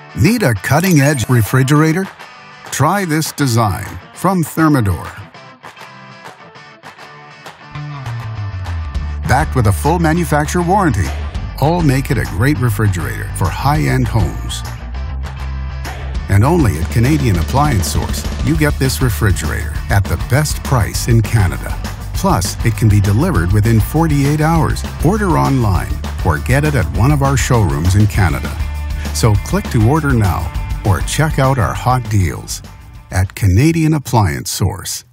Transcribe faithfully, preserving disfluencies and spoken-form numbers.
Need a cutting-edge refrigerator? Try this design from Thermador. Backed with a full manufacturer warranty, all make it a great refrigerator for high-end homes. And only at Canadian Appliance Source, you get this refrigerator at the best price in Canada. Plus, it can be delivered within forty-eight hours. Order online or get it at one of our showrooms in Canada. So click to order now or check out our hot deals at Canadian Appliance Source.